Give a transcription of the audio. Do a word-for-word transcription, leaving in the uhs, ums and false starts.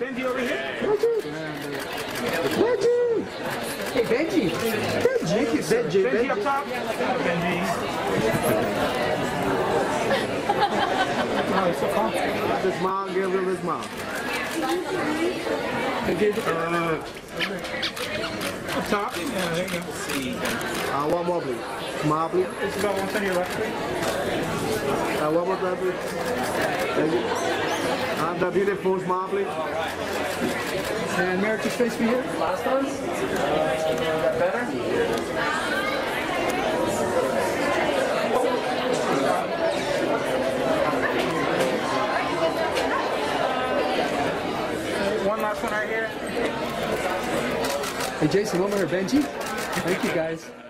Benji over here. Benji! Hey, Benji! Benji! Benji! Benji up top. Benji. Oh, he's so calm. His mom, give him his mom. Up top. Yeah, there you go. Uh, one more, please. Smile, please. It's about one centimeter left. Uh, one more time, please. Thank you. Uh, the beautiful smile, please. And Merrick, just face me here. Last one? Uh, that better? One last one right here. Hey, Jason, over here, Benji. Thank you, guys.